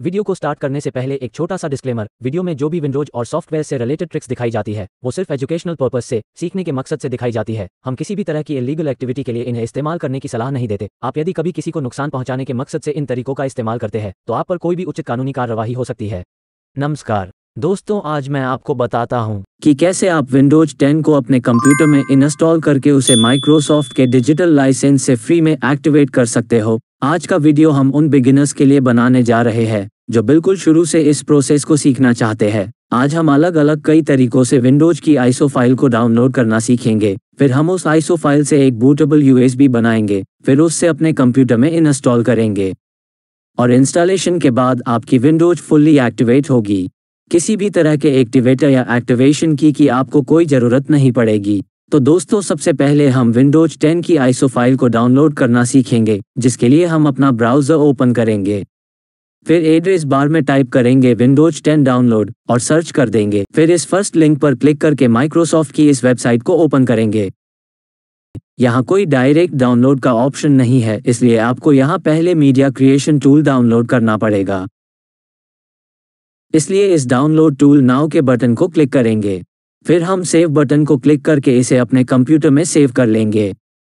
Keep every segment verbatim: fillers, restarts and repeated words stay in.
Video को start करने से पहले एक छोटा सा डिस्क्लेमर। वीडियो में जो भी विंडोज और सॉफ्टवेयर से रिलेटेड ट्रिक्स दिखाई जाती है वो सिर्फ एजुकेशनल पर्पस से, सीखने के मकसद से दिखाई जाती है। हम किसी भी तरह की इलीगल एक्टिविटी के लिए इन्हें इस्तेमाल करने की सलाह नहीं देते। आप यदि कभी किसी को नुकसान पहुंचाने के मकसद से इन तरीकों का इस्तेमाल करते हैं तो आप पर कोई भी उचित कानूनी कार्रवाई हो सकती है। नमस्कार दोस्तों, आज मैं आपको बताता हूं कि कैसे आप विंडोज टेन को अपने कंप्यूटर में इंस्टॉल करके उसे माइक्रोसॉफ्ट के डिजिटल लाइसेंस से फ्री में एक्टिवेट कर सकते हो। आज का वीडियो हम उन बिगिनर्स के लिए बनाने जा रहे हैं जो बिल्कुल शुरू से इस प्रोसेस को सीखना चाहते हैं। आज हम अलग अलग कई तरीकों से विंडोज की आईएसओ फाइल को डाउनलोड करना सीखेंगे। फिर हम उस आईएसओ फाइल से एक बूटेबल यूएसबी बनाएंगे, फिर उससे अपने कंप्यूटर में इंस्टॉल करेंगे और इंस्टॉलेशन के बाद आपकी विंडोज फुल्ली एक्टिवेट होगी। किसी भी तरह के एक्टिवेटर या एक्टिवेशन की की आपको कोई ज़रूरत नहीं पड़ेगी। तो दोस्तों, सबसे पहले हम विंडोज टेन की आईएसओ फाइल को डाउनलोड करना सीखेंगे, जिसके लिए हम अपना ब्राउज़र ओपन करेंगे। फिर एड्रेस बार में टाइप करेंगे विंडोज टेन डाउनलोड और सर्च कर देंगे। फिर इस फर्स्ट लिंक पर क्लिक करके माइक्रोसॉफ्ट की इस वेबसाइट को ओपन करेंगे। यहाँ कोई डायरेक्ट डाउनलोड का ऑप्शन नहीं है, इसलिए आपको यहाँ पहले मीडिया क्रिएशन टूल डाउनलोड करना पड़ेगा। इसलिए इस डाउनलोड टूल नाउ के बटन को क्लिक करेंगे। फिर हम सेव बटन को क्लिक करके इसे अपने कंप्यूटर में सेव कर लेंगे।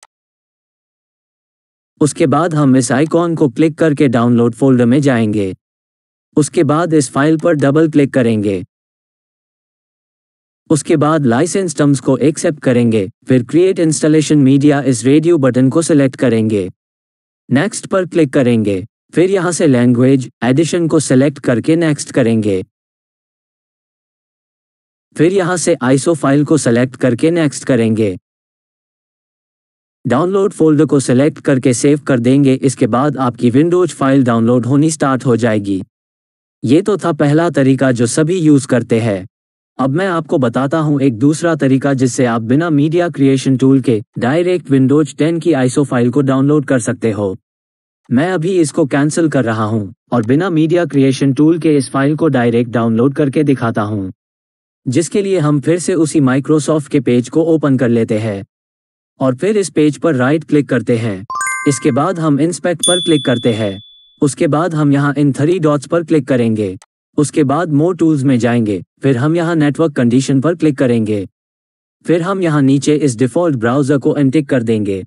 उसके बाद हम इस आइकॉन को क्लिक करके डाउनलोड फोल्डर में जाएंगे। उसके बाद इस फाइल पर डबल क्लिक करेंगे। उसके बाद लाइसेंस टर्म्स को एक्सेप्ट करेंगे। फिर क्रिएट इंस्टॉलेशन मीडिया इस रेडियो बटन को सिलेक्ट करेंगे। नेक्स्ट पर क्लिक करेंगे। फिर यहाँ से लैंग्वेज एडिशन को सिलेक्ट करके नेक्स्ट करेंगे। फिर यहाँ से आईएसओ फाइल को सिलेक्ट करके नेक्स्ट करेंगे। डाउनलोड फोल्डर को सिलेक्ट करके सेव कर देंगे। इसके बाद आपकी विंडोज फाइल डाउनलोड होनी स्टार्ट हो जाएगी। ये तो था पहला तरीका जो सभी यूज करते हैं। अब मैं आपको बताता हूँ एक दूसरा तरीका जिससे आप बिना मीडिया क्रिएशन टूल के डायरेक्ट विंडोज टेन की आईएसओ फाइल को डाउनलोड कर सकते हो। मैं अभी इसको कैंसिल कर रहा हूँ और बिना मीडिया क्रिएशन टूल के इस फाइल को डायरेक्ट डाउनलोड करके दिखाता हूँ, जिसके लिए हम फिर से उसी माइक्रोसॉफ्ट के पेज को ओपन कर लेते हैं और फिर इस पेज पर राइट क्लिक करते हैं। इसके बाद हम इंस्पेक्ट पर क्लिक करते हैं। उसके बाद हम यहाँ इन थ्री डॉट्स पर क्लिक करेंगे। उसके बाद मोर टूल्स में जाएंगे। फिर हम यहाँ नेटवर्क कंडीशन पर क्लिक करेंगे। फिर हम यहाँ नीचे इस डिफ़ॉल्ट ब्राउज़र को अनटिक कर देंगे।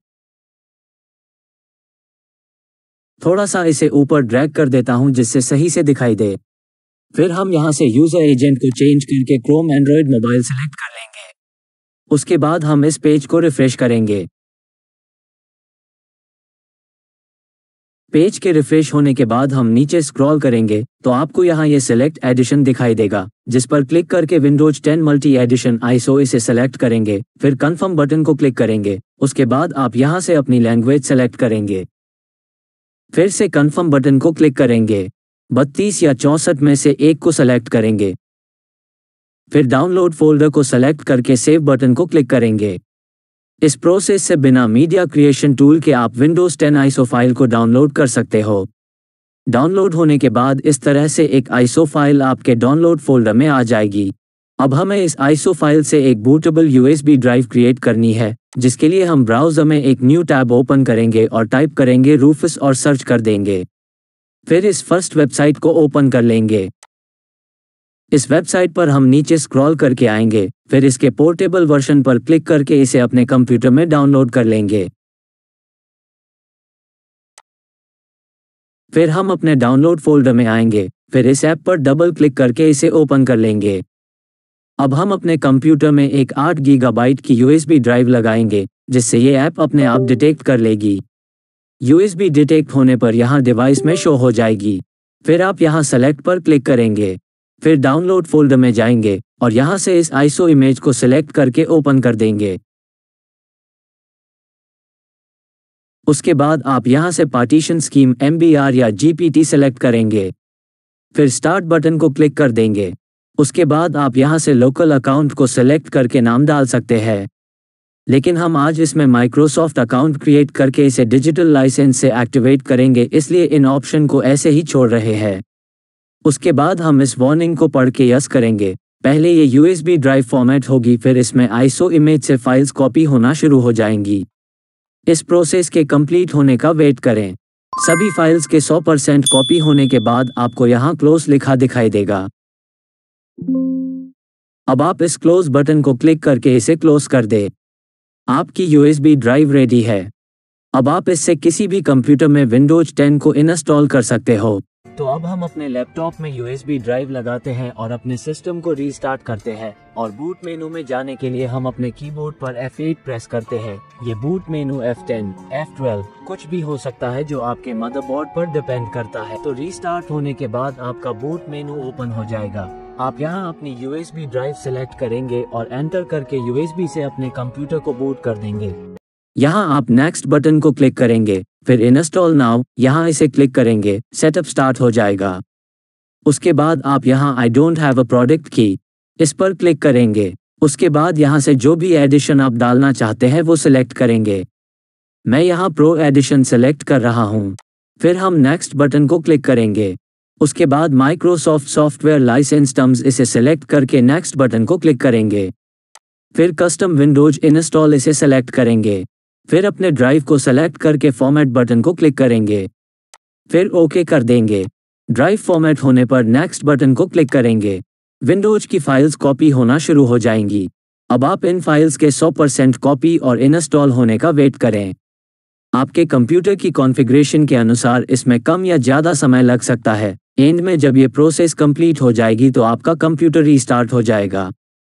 थोड़ा सा इसे ऊपर ड्रैग कर देता हूँ जिससे सही से दिखाई दे। फिर हम यहाँ से यूज़र एजेंट को चेंज करके क्रोम एंड्रॉयड मोबाइल सेलेक्ट कर लेंगे। उसके बाद हम इस पेज को रिफ्रेश करेंगे। पेज के रिफ्रेश होने के बाद हम नीचे स्क्रॉल करेंगे तो आपको यहाँ ये सिलेक्ट एडिशन दिखाई देगा, जिस पर क्लिक करके Windows ten multi edition ISO इसे सेलेक्ट करेंगे। फिर कंफर्म बटन को क्लिक करेंगे। उसके बाद आप यहाँ से अपनी लैंग्वेज सेलेक्ट करेंगे। फिर से कंफर्म बटन को क्लिक करेंगे। बत्तीस या चौंसठ में से एक को सेलेक्ट करेंगे। फिर डाउनलोड फोल्डर को सेलेक्ट करके सेव बटन को क्लिक करेंगे। इस प्रोसेस से बिना मीडिया क्रिएशन टूल के आप विंडोज टेन आईएसओ फाइल को डाउनलोड कर सकते हो। डाउनलोड होने के बाद इस तरह से एक आईएसओ फाइल आपके डाउनलोड फोल्डर में आ जाएगी। अब हमें इस आईएसओ फाइल से एक बूटेबल यूएसबी ड्राइव क्रिएट करनी है, जिसके लिए हम ब्राउज़र में एक न्यू टैब ओपन करेंगे और टाइप करेंगे रूफस और सर्च कर देंगे। फिर इस फर्स्ट वेबसाइट को ओपन कर लेंगे। इस वेबसाइट पर हम नीचे स्क्रॉल करके आएंगे। फिर इसके पोर्टेबल वर्जन पर क्लिक करके इसे अपने कंप्यूटर में डाउनलोड कर लेंगे। फिर हम अपने डाउनलोड फोल्डर में आएंगे। फिर इस ऐप पर डबल क्लिक करके इसे ओपन कर लेंगे। अब हम अपने कंप्यूटर में एक आठ गीगाबाइट की यूएसबी ड्राइव लगाएंगे, जिससे ये ऐप अपने आप डिटेक्ट कर लेगी। यूएसबी डिटेक्ट होने पर यहाँ डिवाइस में शो हो जाएगी। फिर आप यहाँ सेलेक्ट पर क्लिक करेंगे। फिर डाउनलोड फोल्डर में जाएंगे और यहाँ से इस आईएसओ इमेज को सिलेक्ट करके ओपन कर देंगे। उसके बाद आप यहाँ से पार्टीशन स्कीम एमबीआर या जीपीटी सेलेक्ट करेंगे। फिर स्टार्ट बटन को क्लिक कर देंगे। उसके बाद आप यहाँ से लोकल अकाउंट को सिलेक्ट करके नाम डाल सकते हैं, लेकिन हम आज इसमें माइक्रोसॉफ्ट अकाउंट क्रिएट करके इसे डिजिटल लाइसेंस से एक्टिवेट करेंगे, इसलिए इन ऑप्शन को ऐसे ही छोड़ रहे हैं। उसके बाद हम इस वार्निंग को पढ़ के यस करेंगे। पहले ये यूएसबी ड्राइव फॉर्मेट होगी, फिर इसमें आईएसओ इमेज से फाइल्स कॉपी होना शुरू हो जाएंगी। इस प्रोसेस के कंप्लीट होने का वेट करें। सभी फाइल्स के सौ परसेंट कॉपी होने के बाद आपको यहाँ क्लोज लिखा दिखाई देगा। अब आप इस क्लोज बटन को क्लिक करके इसे क्लोज कर दे। आपकी यूएसबी ड्राइव रेडी है। अब आप इससे किसी भी कंप्यूटर में विंडोज टेन को इंस्टॉल कर सकते हो। तो अब हम अपने लैपटॉप में यूएसबी ड्राइव लगाते हैं और अपने सिस्टम को रीस्टार्ट करते हैं और बूट मेनू में जाने के लिए हम अपने कीबोर्ड पर एफ एट प्रेस करते हैं। ये boot menu F ten, F twelve कुछ भी हो सकता है जो आपके मदरबोर्ड पर डिपेंड करता है। तो रीस्टार्ट होने के बाद आपका बूट मेनू ओपन हो जाएगा। आप यहाँ अपनी यूएसबी ड्राइव सिलेक्ट करेंगे और एंटर करके यूएसबी से अपने कंप्यूटर को बूट कर देंगे। यहाँ आप नेक्स्ट बटन को क्लिक करेंगे, फिर इंस्टॉल नाउ यहाँ इसे क्लिक करेंगे, सेटअप स्टार्ट हो जाएगा। उसके बाद आप यहाँ I don't have a product की इस पर क्लिक करेंगे। उसके बाद यहाँ से जो भी एडिशन आप डालना चाहते हैं वो सिलेक्ट करेंगे। मैं यहाँ प्रो एडिशन सिलेक्ट कर रहा हूँ। फिर हम नेक्स्ट बटन को क्लिक करेंगे। उसके बाद माइक्रोसॉफ्ट सॉफ्टवेयर लाइसेंस टर्म्स इसे सिलेक्ट करके नेक्स्ट बटन को क्लिक करेंगे। फिर कस्टम विंडोज इंस्टॉल इसे सिलेक्ट करेंगे। फिर अपने ड्राइव को सेलेक्ट करके फॉर्मेट बटन को क्लिक करेंगे। फिर ओके कर देंगे। ड्राइव फॉर्मेट होने पर नेक्स्ट बटन को क्लिक करेंगे। विंडोज की फाइल्स कॉपी होना शुरू हो जाएंगी। अब आप इन फाइल्स के सौ परसेंट कॉपी और इंस्टॉल होने का वेट करें। आपके कंप्यूटर की कॉन्फ़िगरेशन के अनुसार इसमें कम या ज़्यादा समय लग सकता है। एंड में जब ये प्रोसेस कंप्लीट हो जाएगी तो आपका कंप्यूटर रीस्टार्ट हो जाएगा।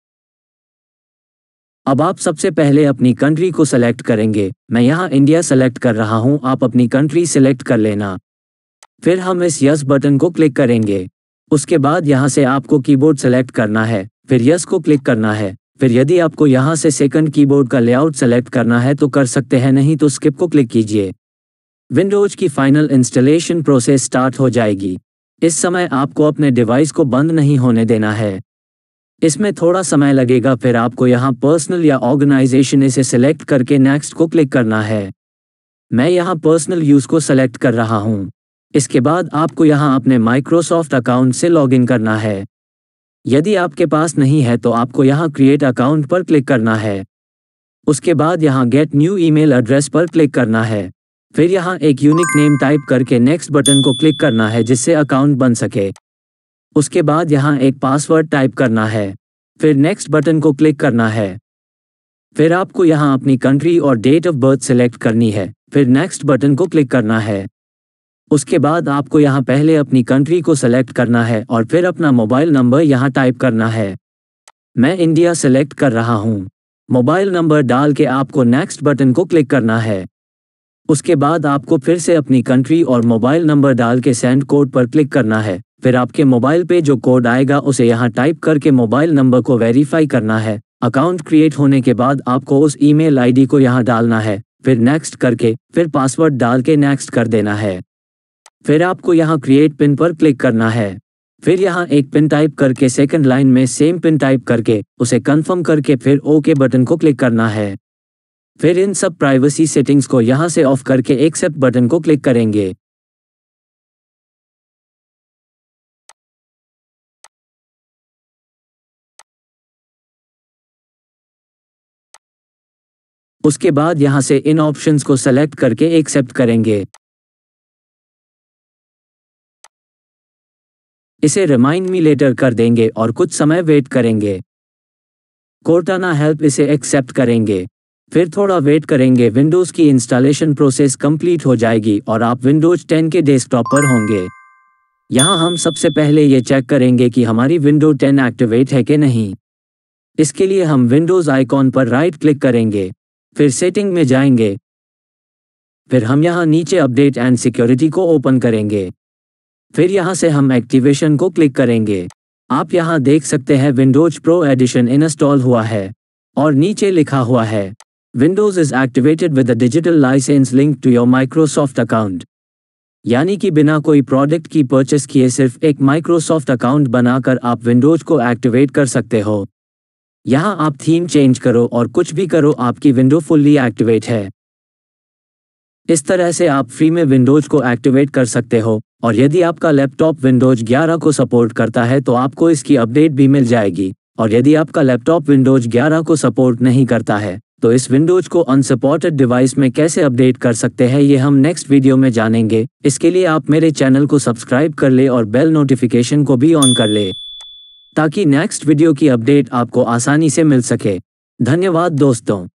अब आप सबसे पहले अपनी कंट्री को सेलेक्ट करेंगे। मैं यहाँ इंडिया सेलेक्ट कर रहा हूँ, आप अपनी कंट्री सेलेक्ट कर लेना। फिर हम इस यस बटन को क्लिक करेंगे। उसके बाद यहाँ से आपको कीबोर्ड सेलेक्ट करना है, फिर यस को क्लिक करना है। फिर यदि आपको यहाँ से सेकंड कीबोर्ड का लेआउट सेलेक्ट करना है तो कर सकते हैं, नहीं तो स्किप को क्लिक कीजिए। विंडोज की फाइनल इंस्टॉलेशन प्रोसेस स्टार्ट हो जाएगी। इस समय आपको अपने डिवाइस को बंद नहीं होने देना है। इसमें थोड़ा समय लगेगा। फिर आपको यहाँ पर्सनल या ऑर्गेनाइजेशन इसे सिलेक्ट करके नेक्स्ट को क्लिक करना है। मैं यहाँ पर्सनल यूज़ को सेलेक्ट कर रहा हूँ। इसके बाद आपको यहाँ अपने माइक्रोसॉफ्ट अकाउंट से लॉगिन करना है। यदि आपके पास नहीं है तो आपको यहाँ क्रिएट अकाउंट पर क्लिक करना है। उसके बाद यहाँ गेट न्यू ईमेल एड्रेस पर क्लिक करना है। फिर यहाँ एक यूनिक नेम टाइप करके नेक्स्ट बटन को क्लिक करना है जिससे अकाउंट बन सके। उसके बाद यहाँ एक पासवर्ड टाइप करना है। फिर नेक्स्ट बटन को क्लिक करना है। फिर आपको यहाँ अपनी कंट्री और डेट ऑफ बर्थ सिलेक्ट करनी है। फिर नेक्स्ट बटन को क्लिक करना है। उसके बाद आपको यहाँ पहले अपनी कंट्री को सेलेक्ट करना है और फिर अपना मोबाइल नंबर यहाँ टाइप करना है। मैं इंडिया सेलेक्ट कर रहा हूँ। मोबाइल नंबर डाल के आपको नेक्स्ट बटन को क्लिक करना है। उसके बाद आपको फिर से अपनी कंट्री और मोबाइल नंबर डाल के सेंड कोड पर क्लिक करना है। फिर आपके मोबाइल पे जो कोड आएगा उसे यहाँ टाइप करके मोबाइल नंबर को वेरीफाई करना है। अकाउंट क्रिएट होने के बाद आपको उस ईमेल आईडी को यहाँ डालना है। फिर नेक्स्ट करके फिर पासवर्ड डाल के नेक्स्ट कर देना है। फिर आपको यहाँ क्रिएट पिन पर क्लिक करना है। फिर यहाँ एक पिन टाइप करके सेकंड लाइन में सेम पिन टाइप करके उसे कंफर्म करके फिर ओके बटन को क्लिक करना है। फिर इन सब प्राइवेसी सेटिंग्स को यहाँ से ऑफ करके एक्सेप्ट बटन को क्लिक करेंगे। उसके बाद यहाँ से इन ऑप्शंस को सेलेक्ट करके एक्सेप्ट करेंगे। इसे रिमाइंड मी लेटर कर देंगे और कुछ समय वेट करेंगे। कोर्टाना हेल्प इसे एक्सेप्ट करेंगे। फिर थोड़ा वेट करेंगे। विंडोज़ की इंस्टॉलेशन प्रोसेस कंप्लीट हो जाएगी और आप विंडोज टेन के डेस्कटॉप पर होंगे। यहाँ हम सबसे पहले ये चेक करेंगे कि हमारी विंडो टेन एक्टिवेट है कि नहीं। इसके लिए हम विंडोज़ आइकॉन पर राइट क्लिक करेंगे, फिर सेटिंग में जाएंगे। फिर हम यहाँ नीचे अपडेट एंड सिक्योरिटी को ओपन करेंगे। फिर यहाँ से हम एक्टिवेशन को क्लिक करेंगे। आप यहाँ देख सकते हैं विंडोज प्रो एडिशन इंस्टॉल हुआ है और नीचे लिखा हुआ है Windows is activated with a digital licence link to your Microsoft account. यानी कि बिना कोई प्रोडक्ट की परचेस किए सिर्फ एक माइक्रोसॉफ्ट अकाउंट बनाकर आप विंडोज को एक्टिवेट कर सकते हो। यहाँ आप थीम चेंज करो और कुछ भी करो, आपकी विंडो फुल्ली एक्टिवेट है। इस तरह से आप फ्री में विंडोज को एक्टिवेट कर सकते हो और यदि आपका लैपटॉप विंडोज ग्यारह को सपोर्ट करता है तो आपको इसकी अपडेट भी मिल जाएगी। और यदि आपका लैपटॉप विंडोज ग्यारह को सपोर्ट नहीं करता है तो इस विंडोज को अनसपोर्टेड डिवाइस में कैसे अपडेट कर सकते हैं ये हम नेक्स्ट वीडियो में जानेंगे। इसके लिए आप मेरे चैनल को सब्सक्राइब कर ले और बेल नोटिफिकेशन को भी ऑन कर ले ताकि नेक्स्ट वीडियो की अपडेट आपको आसानी से मिल सके। धन्यवाद दोस्तों।